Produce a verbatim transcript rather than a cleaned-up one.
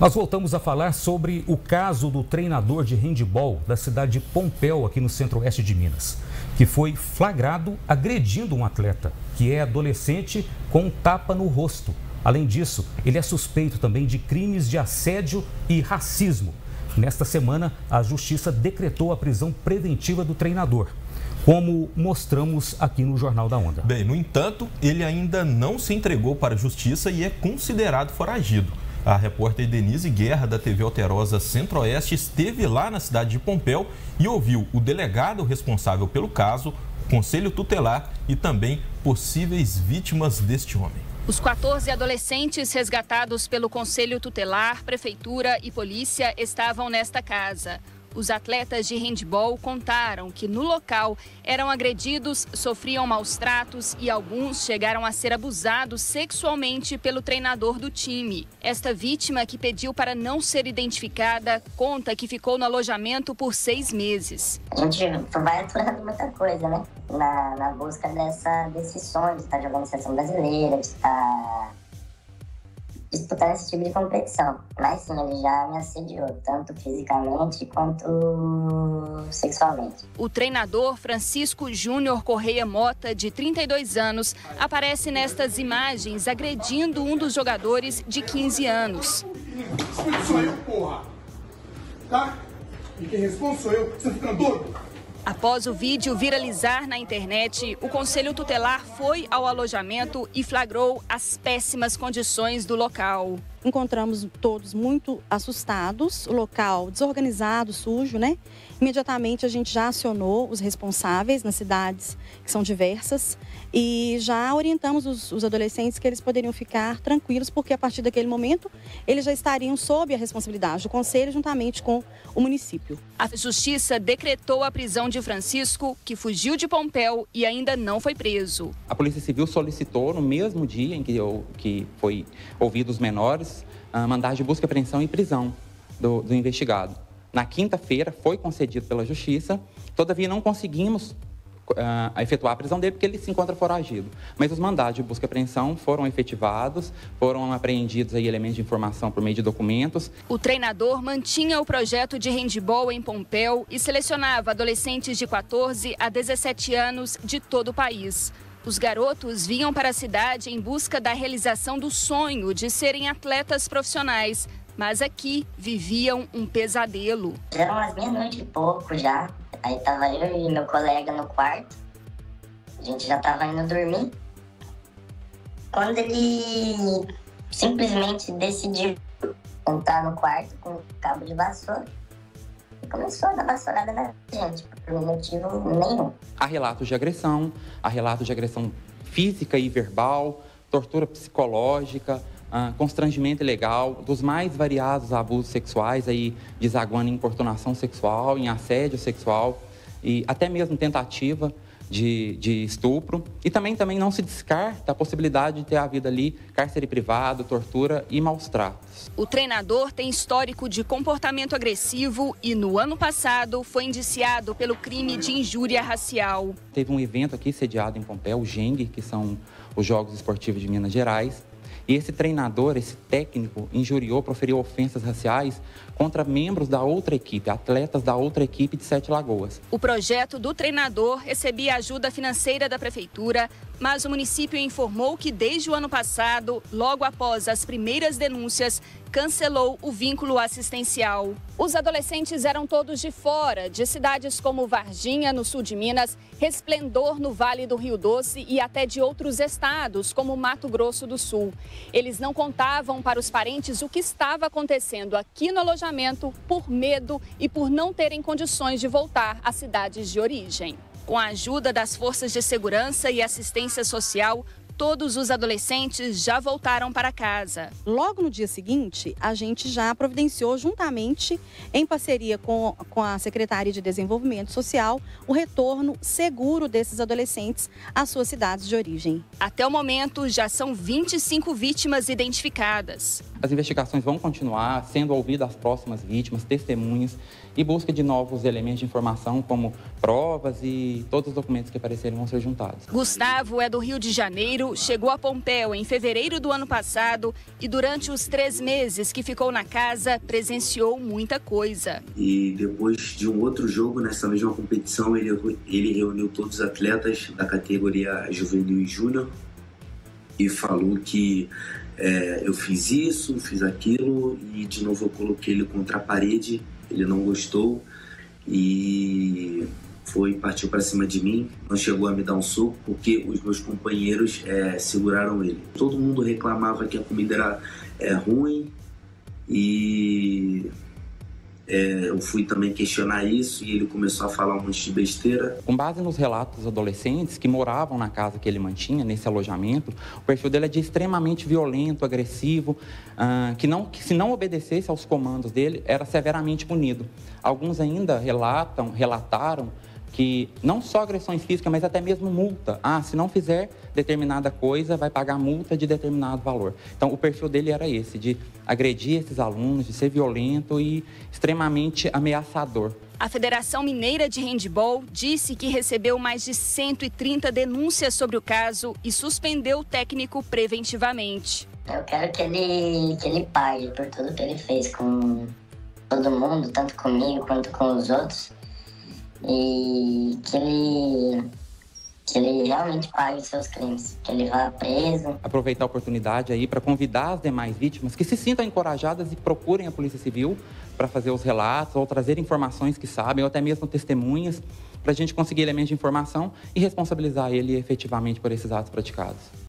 Nós voltamos a falar sobre o caso do treinador de handebol da cidade de Pompéu, aqui no centro-oeste de Minas, que foi flagrado agredindo um atleta, que é adolescente, com um tapa no rosto. Além disso, ele é suspeito também de crimes de assédio e racismo. Nesta semana, a Justiça decretou a prisão preventiva do treinador, como mostramos aqui no Jornal da Onda. Bem, no entanto, ele ainda não se entregou para a Justiça e é considerado foragido. A repórter Denise Guerra, da T V Alterosa Centro-Oeste, esteve lá na cidade de Pompéu e ouviu o delegado responsável pelo caso, o Conselho Tutelar e também possíveis vítimas deste homem. Os quatorze adolescentes resgatados pelo Conselho Tutelar, Prefeitura e Polícia estavam nesta casa. Os atletas de handebol contaram que no local eram agredidos, sofriam maus tratos e alguns chegaram a ser abusados sexualmente pelo treinador do time. Esta vítima, que pediu para não ser identificada, conta que ficou no alojamento por seis meses. A gente vai aturando muita coisa, né? Na, na busca dessa, desse sonho de estar jogando seleção brasileira, de estar disputando esse tipo de competição. Mas sim, ele já me assediou, tanto fisicamente quanto sexualmente. O treinador Francisco Júnior Correia Mota, de trinta e dois anos, aparece nestas imagens agredindo um dos jogadores de quinze anos. Quem sou eu, porra? Tá? E quem responde sou eu. Você fica doido? Após o vídeo viralizar na internet, o Conselho Tutelar foi ao alojamento e flagrou as péssimas condições do local. Encontramos todos muito assustados, o local desorganizado, sujo, né? Imediatamente a gente já acionou os responsáveis nas cidades, que são diversas, e já orientamos os, os adolescentes que eles poderiam ficar tranquilos, porque a partir daquele momento eles já estariam sob a responsabilidade do Conselho, juntamente com o município. A Justiça decretou a prisão de Francisco, que fugiu de Pompéu e ainda não foi preso. A Polícia Civil solicitou, no mesmo dia em que, eu, que foi ouvido os menores, Uh, mandado de busca, apreensão e prisão do, do investigado. Na quinta-feira foi concedido pela Justiça, todavia não conseguimos uh, efetuar a prisão dele porque ele se encontra foragido. Mas os mandados de busca e apreensão foram efetivados, foram apreendidos aí elementos de informação por meio de documentos. O treinador mantinha o projeto de handebol em Pompéu e selecionava adolescentes de quatorze a dezessete anos de todo o país. Os garotos vinham para a cidade em busca da realização do sonho de serem atletas profissionais, mas aqui viviam um pesadelo. Eram umas meia-noite e pouco já, aí tava eu e meu colega no quarto, a gente já tava indo dormir, quando ele simplesmente decidiu entrar no quarto com um cabo de vassoura. Começou a dar vassourada na gente, por motivo nenhum. Há relatos de agressão, há relatos de agressão física e verbal, tortura psicológica, uh, constrangimento ilegal, dos mais variados abusos sexuais, aí, desaguando em importunação sexual, em assédio sexual e até mesmo tentativa de, de estupro. E também, também não se descarta a possibilidade de ter havido ali cárcere privado, tortura e maus tratos. O treinador tem histórico de comportamento agressivo e, no ano passado, foi indiciado pelo crime de injúria racial. Teve um evento aqui sediado em Pompéu, o Geng, que são os Jogos Esportivos de Minas Gerais. E esse treinador, esse técnico, injuriou, proferiu ofensas raciais contra membros da outra equipe, atletas da outra equipe de Sete Lagoas. O projeto do treinador recebia ajuda financeira da prefeitura, mas o município informou que desde o ano passado, logo após as primeiras denúncias, cancelou o vínculo assistencial. Os adolescentes eram todos de fora, de cidades como Varginha, no sul de Minas, Resplendor, no Vale do Rio Doce e até de outros estados, como Mato Grosso do Sul. Eles não contavam para os parentes o que estava acontecendo aqui no alojamento por medo e por não terem condições de voltar às cidades de origem. Com a ajuda das forças de segurança e assistência social, todos os adolescentes já voltaram para casa. Logo no dia seguinte, a gente já providenciou juntamente, em parceria com, com a Secretaria de Desenvolvimento Social, o retorno seguro desses adolescentes às suas cidades de origem. Até o momento, já são vinte e cinco vítimas identificadas. As investigações vão continuar, sendo ouvidas as próximas vítimas, testemunhas e busca de novos elementos de informação, como provas e todos os documentos que aparecerem vão ser juntados. Gustavo é do Rio de Janeiro, chegou a Pompéu em fevereiro do ano passado e durante os três meses que ficou na casa, presenciou muita coisa. E depois de um outro jogo, nessa mesma competição, ele, ele reuniu todos os atletas da categoria juvenil e júnior e falou que é, eu fiz isso, fiz aquilo e de novo eu coloquei ele contra a parede, ele não gostou e foi, partiu para cima de mim, não chegou a me dar um soco porque os meus companheiros é, seguraram ele. Todo mundo reclamava que a comida era é, ruim e é, eu fui também questionar isso e ele começou a falar um monte de besteira. Com base nos relatos dos adolescentes que moravam na casa que ele mantinha, nesse alojamento, o perfil dele é de extremamente violento, agressivo, uh, que, não, que se não obedecesse aos comandos dele, era severamente punido. Alguns ainda relatam, relataram que não só agressões físicas, mas até mesmo multa. Ah, se não fizer determinada coisa, vai pagar multa de determinado valor. Então, o perfil dele era esse, de agredir esses alunos, de ser violento e extremamente ameaçador. A Federação Mineira de Handebol disse que recebeu mais de cento e trinta denúncias sobre o caso e suspendeu o técnico preventivamente. Eu quero que ele, que ele pague por tudo que ele fez com todo mundo, tanto comigo quanto com os outros. E que ele, que ele realmente pague os seus crimes, que ele vá preso. Aproveitar a oportunidade aí para convidar as demais vítimas que se sintam encorajadas e procurem a Polícia Civil para fazer os relatos ou trazer informações que sabem, ou até mesmo testemunhas, para a gente conseguir elementos de informação e responsabilizar ele efetivamente por esses atos praticados.